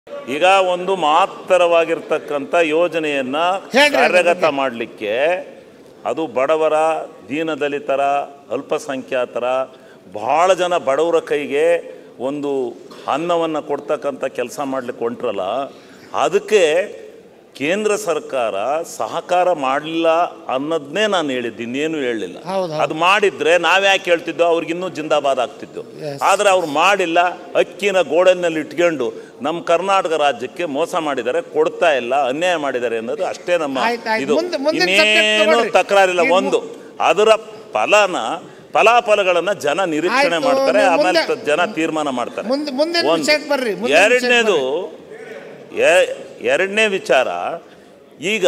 ಈಗ ಒಂದು ಮಹತ್ತರವಾಗಿರ್ತಕ್ಕಂಥ ಯೋಜನೆಯನ್ನ ಕಾರ್ಯಗತ ಮಾಡಲಿಕ್ಕೆ ಅದು ಬಡವರ, ದೀನದಲಿತರ, ಅಲ್ಪಸಂಖ್ಯಾತರ, ಬಹಳ ಜನ ಬಡವರ ಕೈಗೆ ಒಂದು ಅನ್ನವನ್ನು ಕೊಡ್ತಕ್ಕಂಥ ಕೆಲಸ ಮಾಡಲಿಕ್ಕೆ ಹೊಂಟ್ರಲ್ಲ, ಅದಕ್ಕೆ ಕೇಂದ್ರ ಸರ್ಕಾರ ಸಹಕಾರ ಮಾಡಲಿಲ್ಲ ಅನ್ನೋದನ್ನೇ ನಾನು ಹೇಳಿದ್ದು, ಇನ್ನೇನು ಹೇಳಲಿಲ್ಲ. ಅದು ಮಾಡಿದ್ರೆ ನಾವ್ಯಾಕೆ ಹೇಳ್ತಿದ್ದೋ, ಅವ್ರಿಗಿನ್ನೂ ಜಿಂದಾಬಾದ್ ಆಗ್ತಿದ್ದು. ಆದರೆ ಅವ್ರು ಮಾಡಿಲ್ಲ. ಅಕ್ಕಿನ ಗೋಡನ್ನಲ್ಲಿ ಇಟ್ಕೊಂಡು ನಮ್ಮ ಕರ್ನಾಟಕ ರಾಜ್ಯಕ್ಕೆ ಮೋಸ ಮಾಡಿದ್ದಾರೆ, ಕೊಡ್ತಾ ಇಲ್ಲ, ಅನ್ಯಾಯ ಮಾಡಿದ್ದಾರೆ ಅನ್ನೋದು ಅಷ್ಟೇ ನಮ್ಮ ಇದು. ಇನ್ನೇನು ತಕರಾರಿಲ್ಲ. ಒಂದು ಅದರ ಫಲಾಫಲಗಳನ್ನು ಜನ ನಿರೀಕ್ಷಣೆ ಮಾಡ್ತಾರೆ, ಆಮೇಲೆ ಜನ ತೀರ್ಮಾನ ಮಾಡ್ತಾರೆ. ಎರಡನೇ ವಿಚಾರ, ಈಗ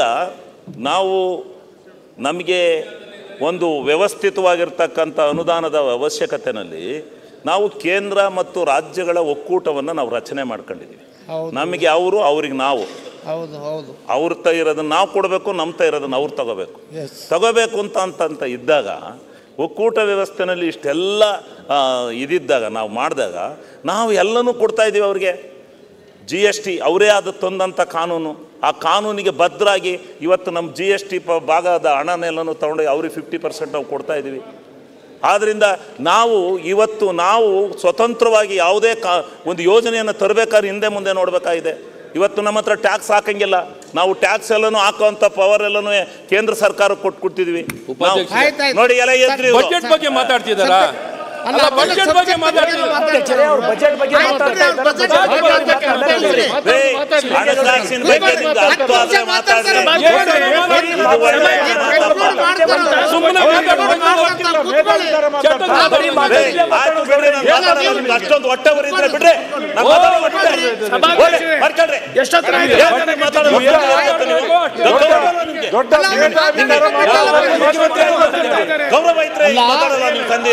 ನಮಗೆ ಒಂದು ವ್ಯವಸ್ಥಿತವಾಗಿರ್ತಕ್ಕಂಥ ಅನುದಾನದ ಅವಶ್ಯಕತೆಯಲ್ಲಿ ನಾವು ಕೇಂದ್ರ ಮತ್ತು ರಾಜ್ಯಗಳ ಒಕ್ಕೂಟವನ್ನು ನಾವು ರಚನೆ ಮಾಡ್ಕೊಂಡಿದ್ದೀವಿ. ನಮಗೆ ಅವರು, ಅವ್ರಿಗೆ ನಾವು, ಅವ್ರ ಇರೋದನ್ನ ನಾವು ಕೊಡಬೇಕು, ನಮ್ಮ ಇರೋದನ್ನ ಅವ್ರು ತಗೋಬೇಕು ಅಂತ ಇದ್ದಾಗ, ಒಕ್ಕೂಟ ವ್ಯವಸ್ಥೆಯಲ್ಲಿ ಇಷ್ಟೆಲ್ಲ ಇದಿದ್ದಾಗ, ನಾವು ಮಾಡಿದಾಗ ನಾವು ಎಲ್ಲನೂ ಕೊಡ್ತಾ ಇದ್ದೀವಿ ಅವ್ರಿಗೆ. GST ಅವರೇ ಅದು ತಂದಂಥ ಕಾನೂನು, ಆ ಕಾನೂನಿಗೆ ಬದ್ಧರಾಗಿ ಇವತ್ತು ನಮ್ಮ GST ಭಾಗದ ಹಣನೆಲ್ಲನೂ ತೊಗೊಂಡು ಅವ್ರಿಗೆ 50% ನಾವು ಕೊಡ್ತಾ ಇದ್ದೀವಿ. ಆದ್ದರಿಂದ ಇವತ್ತು ನಾವು ಸ್ವತಂತ್ರವಾಗಿ ಯಾವುದೇ ಒಂದು ಯೋಜನೆಯನ್ನು ತರಬೇಕಾದ್ರೆ ಹಿಂದೆ ಮುಂದೆ ನೋಡಬೇಕಾಗಿದೆ. ಇವತ್ತು ನಮ್ಮ ಹತ್ರ ಟ್ಯಾಕ್ಸ್ ಹಾಕಂಗಿಲ್ಲ, ನಾವು ಟ್ಯಾಕ್ಸ್ ಎಲ್ಲನೂ ಹಾಕುವಂಥ ಪವರ್ ಎಲ್ಲನೂ ಕೇಂದ್ರ ಸರ್ಕಾರಕ್ಕೆ ಕೊಟ್ಬಿಡ್ತಿದ್ವಿ. ನೋಡಿ ಎಲ್ಲ ಎದ್ರಿ ಬಜೆಟ್ ಬಗ್ಗೆ ಮಾತಾಡ್ತಿದ್ದಾರಾ? ಬಜೆಟ್ ಬಗ್ಗೆ ಅಷ್ಟೊಂದು ಹೊಟ್ಟೆ ಬರೀತಾರೆ ಬಿಡ್ರಿ. ಗೌರವ ಇದ್ರೆ ಮಾತಾಡಲ್ಲ ನಿಮ್ಮ ತಂದೆ.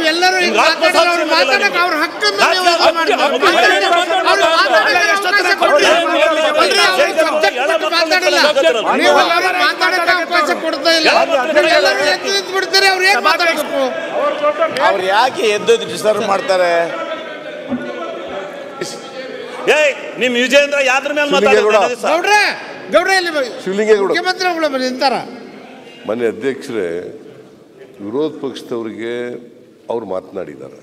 ಅವ್ರು ಯಾಕೆ ಎದ್ದು ಡಿಸ್ಟರ್ಬ್ ಮಾಡ್ತಾರೆ? ನಿಮ್ ವಿಜೇಂದ್ರ ಯಾದ್ರ ಮೇಲೆ ಮನೆ ಅಧ್ಯಕ್ಷರೇ, ವಿರೋಧ ಪಕ್ಷದವರಿಗೆ ಅವ್ರು ಮಾತನಾಡಿದ್ದಾರೆ.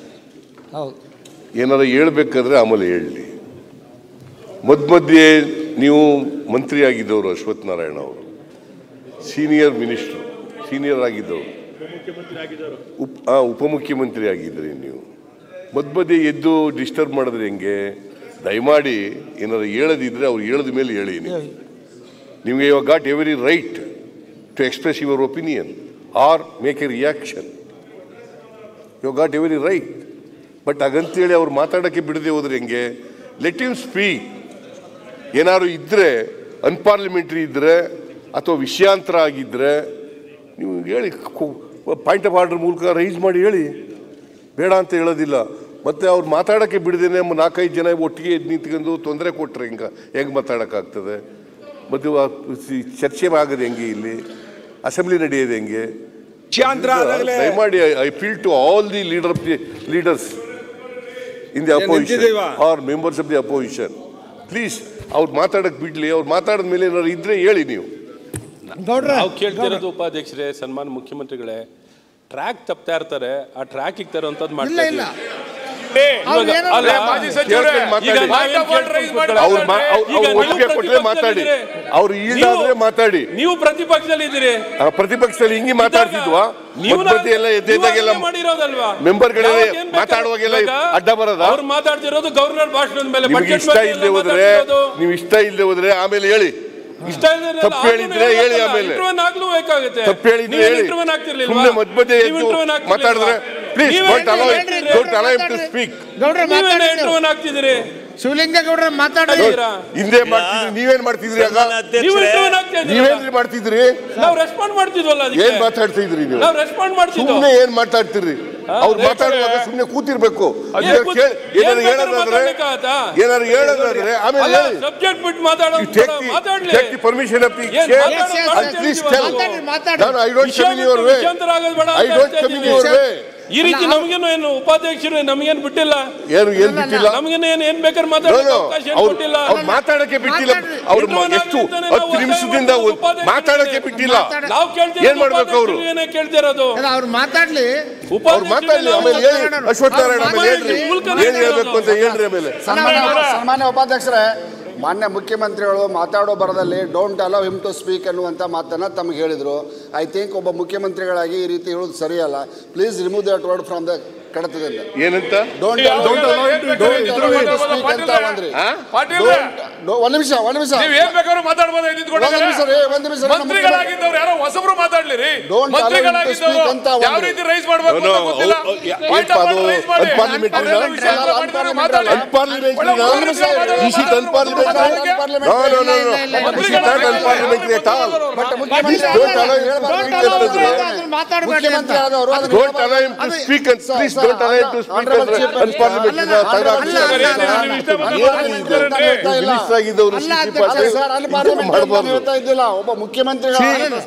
ಏನಾರ ಹೇಳ್ಬೇಕಾದ್ರೆ ಆಮೇಲೆ ಹೇಳಲಿ. ಮಧ್ಯೆ ನೀವು ಮಂತ್ರಿ ಆಗಿದ್ದವರು, ಅಶ್ವಥ್ ನಾರಾಯಣ ಅವರು ಸೀನಿಯರ್ ಮಿನಿಸ್ಟ್ರು, ಸೀನಿಯರ್ ಆಗಿದ್ದವರು, ಉಪಮುಖ್ಯಮಂತ್ರಿ ಆಗಿದ್ರಿ. ನೀವು ಮಧ್ಯೆ ಎದ್ದು ಡಿಸ್ಟರ್ಬ್ ಮಾಡಿದ್ರೆ ಹೆಂಗೆ? ದಯಮಾಡಿ ಏನಾರು ಹೇಳದಿದ್ರೆ ಅವ್ರು ಹೇಳಿದ ಮೇಲೆ ಹೇಳಿ. ನಿಮಗೆ you got every right to express your opinion or make a reaction. You got every right. But ಹಾಗಂತೇಳಿ ಅವ್ರು ಮಾತಾಡೋಕ್ಕೆ ಬಿಡದೆ ಹೋದ್ರೆ ಹೆಂಗೆ? Let him speak. ಏನಾದ್ರು ಇದ್ದರೆ, ಅನ್ಪಾರ್ಲಿಮೆಂಟ್ರಿ ಇದ್ದರೆ ಅಥವಾ ವಿಷಯಾಂತರ ಆಗಿದ್ದರೆ ನೀವು ಹೇಳಿ, ಪಾಯಿಂಟ್ ಆಫ್ ಆರ್ಡರ್ ಮೂಲಕ ರೈಸ್ ಮಾಡಿ ಹೇಳಿ, ಬೇಡ ಅಂತ ಹೇಳೋದಿಲ್ಲ. ಮತ್ತು ಅವ್ರು ಮಾತಾಡೋಕ್ಕೆ ಬಿಡದೇನೆ 4-5 ಜನ ಒಟ್ಟಿಗೆ ನಿಂತ್ಕೊಂಡು ತೊಂದರೆ ಕೊಟ್ಟರೆ ಹೆಂಗೆ ಮಾತಾಡೋಕ್ಕಾಗ್ತದೆ? ಮತ್ತು ಚರ್ಚೆ ಆಗೋದು ಹೆಂಗೆ? ಇಲ್ಲಿ ಅಸೆಂಬ್ಲಿ ನಡೆಯೋದು ಹೆಂಗೆ? ದಯಮಾಡಿ I feel to all the leaders in the opposition or members of the opposition, please ಅವ್ರು ಮಾತಾಡಕ್ಕೆ ಬಿಡ್ಲಿ. ಅವ್ರು ಮಾತಾಡಿದ ಮೇಲೆ ಏನಾದ್ರು ಇದ್ರೆ ಹೇಳಿ. ನೀವು ನಾವು ಕೇಳ್ತಿರೋದು ಉಪಾಧ್ಯಕ್ಷರೇ, ಸನ್ಮಾನ್ಯ ಮುಖ್ಯಮಂತ್ರಿಗಳೇ, ಟ್ರ್ಯಾಕ್ ತಪ್ತಾ ಇರ್ತಾರೆ, ಆ ಟ್ರ್ಯಾಕಿಗೆ ತರುವಂಥದ್ದು ಮಾಡ್ತಾ ಇಲ್ಲ. ಮಾತಾಡಿ, ಅವ್ರು ಈಡಾದ್ರೆ ಮಾತಾಡಿ. ನೀವು ಪ್ರತಿಪಕ್ಷದಲ್ಲಿ ಇದ್ದೀರಿ, ಪ್ರತಿಪಕ್ಷದಲ್ಲಿ ಹಿಂಗೆ ಮಾತಾಡ್ತಿದ್ವಾ? ಮೆಂಬರ್ಗಳೆಲ್ಲ ಮಾತಾಡುವಾಗೆಲ್ಲ ಅಡ್ಡ ಬರೋದ? ಅವ್ರು ಮಾತಾಡ್ತಿರೋದು ಗವರ್ನರ್ ಭಾಷಣದ ಮೇಲೆ. ನೀವು ಇಷ್ಟ ಇಲ್ಲದೆ ಹೋದ್ರೆ ಆಮೇಲೆ ಹೇಳಿ. ತಪ್ಪು ಹೇಳಿದ್ರೆ ಹೇಳಿ, ಆಮೇಲೆ ತಪ್ಪು ಹೇಳಿದ್ರೆ ಹೇಳಿ. ಸುಮ್ಮನೆ ಮಧ್ಯೆ ಮಾತಾಡಿದ್ರೆ please don't allow him to speak. ಶಿವಲಿಂಗೇಗೌಡ್ರ ಮಾತಾಡಿದ್ರ ಹಿಂದೆ ಮಾಡ್ತಿದ್ರಿ, ನೀವೇನ್ ಮಾಡ್ತಿದ್ರಿ? ನೀವೇನ್ರಿ ಮಾಡ್ತಿದ್ರಿ? ನಾವು ರೆಸ್ಪಾಂಡ್ ಮಾಡ್ತಿದ್ವಲ್ಲ. ಏನ್ ಮಾತಾಡ್ತಿದ್ರಿ ನೀವು? ನಾವು ರೆಸ್ಪಾಂಡ್ ಮಾಡ್ತಿದ್ವಿ. ಸುಮ್ಮನೆ ಏನ್ ಮಾತಾಡ್ತಿದ್ರಿ? ಅವ್ರು ಮಾತಾಡುವಾಗ ಸುಮ್ಮನೆ ಕೂತಿರ್ಬೇಕು. ಏನಾದ್ರು ಹೇಳೋದಾದ್ರೆ ಆಮೇಲೆ ಸಬ್ಜೆಕ್ಟ್ ಬಿಟ್ಟು ಮಾತಾಡೋದು permission of the chair and please tell. I don't come in your way. I don't come in your way. ಈ ರೀತಿ ನಮಗೇನು ಏನು ಉಪಾಧ್ಯಕ್ಷರು ನಮಗೇನು ಬಿಟ್ಟಿಲ್ಲ, ಏನು ಬಿಟ್ಟಿಲ್ಲ, ನಮಗೇನು ಏನ್ ಬೇಕಾದ್ರೆ ಮಾತಾಡೋಕೆ ಅವಕಾಶ ಕೊಟ್ಟಿಲ್ಲ, ಅವ್ರು ಮಾತಾಡಕ್ಕೆ ಬಿಟ್ಟಿಲ್ಲ. ಅವ್ರು ಎಷ್ಟು 10 ನಿಮಿಷದಿಂದ ಮಾತಾಡಕ್ಕೆ ಬಿಟ್ಟಿಲ್ಲ. ನಾವು ಕೇಳ್ತೀವಿ ಏನ್ ಮಾಡ್ಬೇಕು? ಅವರು ಏನೇ ಕೇಳ್ತಿರೋದು ಅವ್ರು ಮಾತಾಡ್ಲಿ, ಆಮೇಲೆ ಹೇಳಿ ಅಶ್ವತ್ಥನಾರಾಯಣ ಆಮೇಲೆ ಏನ್ ಹೇಳ್ಬೇಕು ಅಂತ ಹೇಳ್ರಿ. ಆಮೇಲೆ ಸನ್ಮಾನ್ಯ ಉಪಾಧ್ಯಕ್ಷರೇ, ಮಾನ್ಯ ಮುಖ್ಯಮಂತ್ರಿಗಳು ಮಾತಾಡೋ ಬರದಲ್ಲಿ don't allow him to speak ಅನ್ನುವಂಥ ಮಾತನ್ನು ತಮಗೆ ಹೇಳಿದರು. ಐ ಥಿಂಕ್ ಒಬ್ಬ ಮುಖ್ಯಮಂತ್ರಿಗಳಾಗಿ ಈ ರೀತಿ ಹೇಳೋದು ಸರಿಯಲ್ಲ. Please remove that word from the ಕಡತದಿಂದ. ಏನಂತ don't allow him to speak ಅಂತ ಅಂದ್ರಿ. ಒಂದ್ ನಿಮಿಷ ನೀವು ಏನ್ ಬೇಕಾದ್ರೂ ಮಾತಾಡಬಹುದು. ಮಂತ್ರಿಗಳಾಗಿದ್ದವ್ರು ಯಾರೋ ಹೊಸಬ್ರು ಮಾತಾಡ್ಲಿರಿ. ಮಂತ್ರಿಗಳಾಗಿದ್ದವರು ಯಾವ ರೀತಿ ರೈಸ್ ಮಾಡಬೇಕು ಅಂತ ಗೊತ್ತಿಲ್ಲ. ಒಬ್ಬ ಮುಖ್ಯಮಂತ್ರಿಗಳು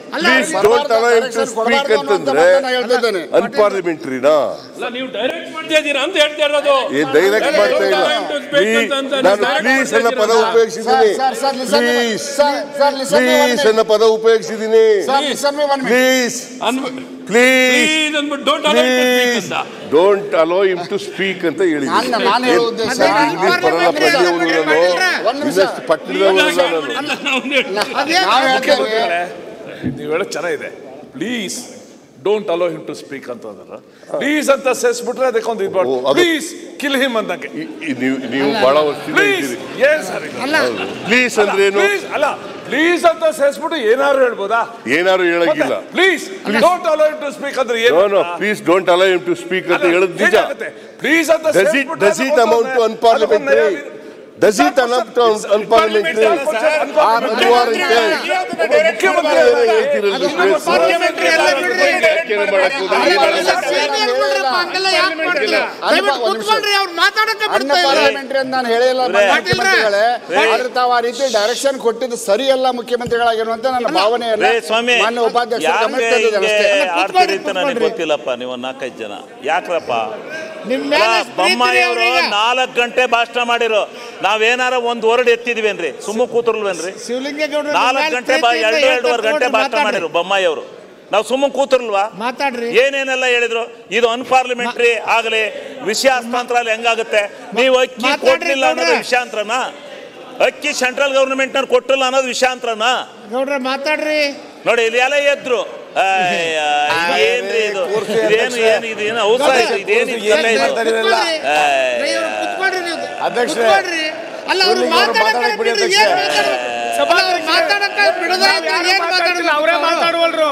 ಅನ್ಪಾರ್ಲಿಮೆಂಟ್ರಿನಾ ನೀವು ಡೈರೆಕ್ಟ್ ಮಾಡ್ತಾ ಇದ್ದೀರಾ ಅಂತ ಹೇಳ್ತಾ ಇರೋದು. ಡೈರೆಕ್ಟ್ ಮಾಡ್ತಾ ಇಲ್ಲ. ನಾನು ಪ್ಲೀಸ್ ಅನ್ನೋ ಪದ ಉಪಯೋಗಿಸಿದ್ದೀನಿ. ಪ್ಲೀಸ್ ಅನ್ನೋ ಪದ ಉಪಯೋಗಿಸಿದ್ದೀನಿ. Don't allow him to speak ಅಂತ ಹೇಳಿದ್ದೀನಿ. ನೀವು ಹೇಳೋದು ಚೆನ್ನಾಗಿದೆ. Please don't allow him to speak ಅಂತ ಪ್ಲೀಸ್ ಅಂತ ಸೇರಿಸ್ಬಿಟ್ರೆ ಅದಕ್ಕೊಂದು ಇದು ಪ್ಲೀಸ್ ಕಿಲ್ ಹಿಮ್ ಅಂತಂಗೆ. ನೀವು ಬಹಳ ಪ್ಲೀಸ್ ಅಂದ್ರೆ ಏನು? ಅಲ್ಲ, ಪ್ಲೀಸ್ ಅಂತ ಸೇರಿಸ್ಬಿಟ್ಟು ಏನಾರು ಹೇಳ್ಬೋದಾ? ಏನಾರು ಹೇಳಂಗಿಲ್ಲ. Please don't allow him to speak ಅಂದ್ರೆ ಏನು? Please don't allow him to speak ಅಂತ ಹೇಳೋದು ನಿಜ. ಪ್ಲೀಸ್ ಅಂತ does it amount to unparliamentary? Does it amount to unparliamentary? ನಾನು ಹೇಳಿಲ್ಲ ಮುಖ್ಯಮಂತ್ರಿಗಳೇ, ಆದ್ರೆ ತಾವು ಆ ರೀತಿ ಡೈರೆಕ್ಷನ್ ಕೊಟ್ಟಿದ್ದು ಸರಿಯಲ್ಲ ಮುಖ್ಯಮಂತ್ರಿಗಳಾಗಿರುವಂತ ನನ್ನ ಭಾವನೆಯಲ್ಲ. ಮಾನ್ಯ ಉಪಾಧ್ಯಕ್ಷರು ಗೊತ್ತಿಲ್ಲಪ್ಪ. ನೀವು 4-5 ಜನ ಯಾಕ್ರಪ್ಪ? ಬೊಮ್ಮಾಯಿಯವರು 4 ಗಂಟೆ ಭಾಷಣ ಮಾಡಿರೋ, ನಾವೇನಾರ ಒಂದು ವರ್ಡ್ ಎತ್ತಿದ್ವೇನ್ರಿ? ಸುಮ್ಮ ಕೂತಿರ್ಲ್ವೇನ್ರಿ? 4 ಗಂಟೆ 2-2.5 ಗಂಟೆ ಭಾಷಣ ಮಾಡಿರು ಬೊಮ್ಮಾಯಿ ಅವರು. ನಾವು ಸುಮ್ಮ ಕೂತಿರ್ಲ್ವಾ? ಮಾತಾಡ್ರಿ. ಏನೇನೆಲ್ಲ ಹೇಳಿದ್ರು. ಇದು ಅನ್ಪಾರ್ಲಿಮೆಂಟ್ರಿ ಆಗಲಿ, ವಿಷಯ ಹಸ್ತಾಂತರ ಹೆಂಗಾಗುತ್ತೆ? ನೀವು ಅಕ್ಕಿ ಕೊಟ್ಟಿಲ್ಲ ಅನ್ನೋದು ವಿಷಯಾಂತ್ರನ? ಅಕ್ಕಿ ಸೆಂಟ್ರಲ್ ಗವರ್ನಮೆಂಟ್ ನವ್ರು ಕೊಟ್ಟಿಲ್ಲ ಅನ್ನೋದು ವಿಷಯಾಂತ್ರನ? ಮಾತಾಡ್ರಿ. ನೋಡಿ ಇಲ್ಲಿ ಎಲ್ಲ ಎದ್ರು. ಏನ್ರಿ ಇದು? ಇದೇನು ಔಷಧ? ಇದೇನು ಅಧ್ಯಕ್ಷರೇ, ಅಲ್ಲ ಅವ್ರು ಮಾತಾಡಕ್ಕೆ ಅವರೇ ಮಾತಾಡುವಲ್ರು.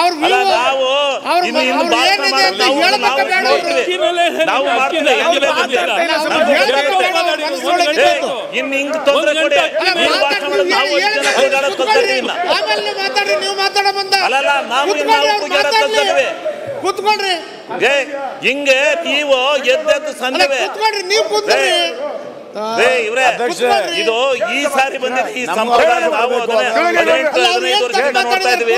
ಕೂತ್ಕೊಳ್ರಿ. ಹಿಂಗೆ ನೀವು ಎದ್ದೆದ್ದು ಸಂದವೆ ಇದು ಈ ಸಾರಿ ಬಂದಿದೆ. ಈ ಸಂಪ್ರದಾಯ ನಾವು 15 ವರ್ಷದಿಂದ ನೋಡ್ತಾ ಇದ್ವಿ.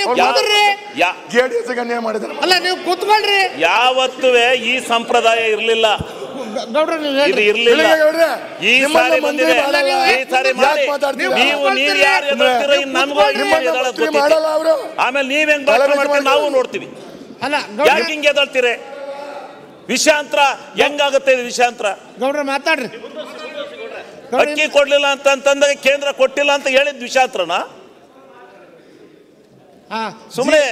ಯಾವತ್ತೂ ಈ ಸಂಪ್ರದಾಯ ಇರ್ಲಿಲ್ಲ, ಇದು ಇರ್ಲಿಲ್ಲ. ಈ ಸಾರಿ ಬಂದಿದೆ. ಈ ಸಾರಿ ಮಾಡಿ ನೀವು ಯಾರು ಎದುರ್ತೀರೋ ನಮಗೂ ಆಮೇಲೆ ನೀವ್ ಹೆಂಗ್ ಭಾಷಣ ಮಾಡ್ತೀವಿ ನಾವು ನೋಡ್ತೀವಿ. ಯಾಕೆ ಹಿಂಗೆ ಎದಳ್ತೀರಿ? ವಿಷಯಾಂತರ ಹೆಂಗಾಗುತ್ತೆ? ಇದು ವಿಷಯಾಂತರ. ಗೌಡ್ರ ಮಾತಾಡ್ರಿ. ಅಕ್ಕಿ ಕೊಡ್ಲಿಲ್ಲ ಅಂತಂದಾಗ ಕೇಂದ್ರ ಕೊಟ್ಟಿಲ್ಲ ಅಂತ ಹೇಳಿದ್ ವಿಷಯಾಂತ್ರನ? ಸುಮ್ಮನೆ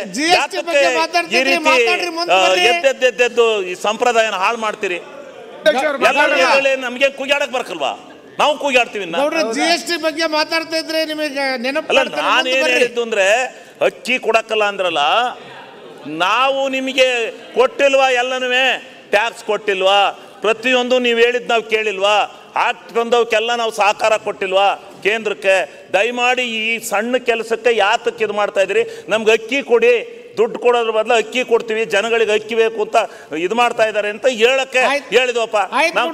ಎದ್ದೆದ್ದು ಈ ಸಂಪ್ರದಾಯನ ಹಾಳು ಮಾಡ್ತೀರಿ. ನಮ್ಗೆ ಕೂಗ್ಯಾಡಕ್ ಬರ್ಕಲ್ವಾ? ನಾವು ಕೂಗ್ಯಾಡ್ತೀವಿ. GST ಬಗ್ಗೆ ಮಾತಾಡ್ತಾ ಇದ್ರೆ ನಿಮಗೆ ನೆನಪಲ್ಲ. ನಾನೇನ್ ಹೇಳಿದ್ದು ಅಂದ್ರೆ ಅಕ್ಕಿ ಕೊಡಕ್ಕಲ್ಲ ಅಂದ್ರಲ್ಲ, ನಾವು ನಿಮಗೆ ಕೊಟ್ಟಿಲ್ವಾ? ಎಲ್ಲನೂ ಟ್ಯಾಕ್ಸ್ ಕೊಟ್ಟಿಲ್ವಾ? ಪ್ರತಿಯೊಂದು ನೀವು ಹೇಳಿದ್ ನಾವು ಕೇಳಿಲ್ವಾ? ಆಕ್ಟ್ ತಂದವಕ್ಕೆಲ್ಲ ನಾವು ಸಹಕಾರ ಕೊಟ್ಟಿಲ್ವಾ ಕೇಂದ್ರಕ್ಕೆ? ದಯಮಾಡಿ ಈ ಸಣ್ಣ ಕೆಲಸಕ್ಕೆ ಯಾತಕ್ಕೆ ಇದು ಮಾಡ್ತಾ ಇದ್ರಿ? ನಮ್ಗೆ ಅಕ್ಕಿ ಕೊಡಿ, ದುಡ್ಡು ಕೊಡೋದ್ರ ಬದಲು ಅಕ್ಕಿ ಕೊಡ್ತೀವಿ, ಜನಗಳಿಗೆ ಅಕ್ಕಿ ಬೇಕು ಅಂತ ಇದು ಮಾಡ್ತಾ ಇದ್ದಾರೆ ಅಂತ ಹೇಳಕ್ಕೆ ಹೇಳಿದ್ವಪ್ಪ. ನಾವು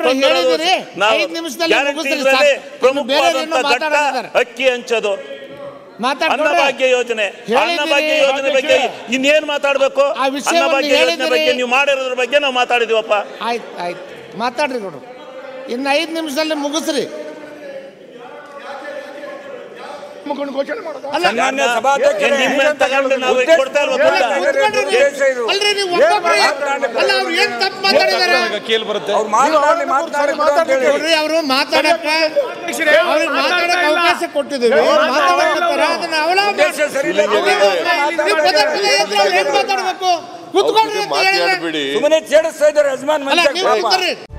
ಪ್ರಮುಖವಾದಂತ ಘಟ್ಟ ಅಕ್ಕಿ ಹಂಚೋದು, ಅನ್ನಭಾಗ್ಯ ಯೋಜನೆ. ಅನ್ನಭಾಗ್ಯ ಯೋಜನೆ ಬಗ್ಗೆ ಇನ್ನೇನ್ ಮಾತಾಡ್ಬೇಕು? ಅನ್ನಭಾಗ್ಯ ಯೋಜನೆ ಬಗ್ಗೆ ನೀವು ಮಾಡಿರೋದ್ರ ಬಗ್ಗೆ ನಾವು ಮಾತಾಡಿದೀವಪ್ಪ. ಆಯ್ತು ಮಾತಾಡ್ರಿ ಕೊಡು, ಇನ್ನು 5 ನಿಮಿಷದಲ್ಲಿ ಮುಗಿಸ್ರಿ. ಅವರು ಮಾತಾಡಕ್ಕೆ ಅವಕಾಶ ಕೊಟ್ಟಿದ್ದೀವಿ, ಮಾತಾಡಬೇಕು. ಕೂತ್ಕೊಂಡ್ರಿ, ಮಾತಾಡ್ಬೇಡಿ. ಸುಮ್ಮನೆ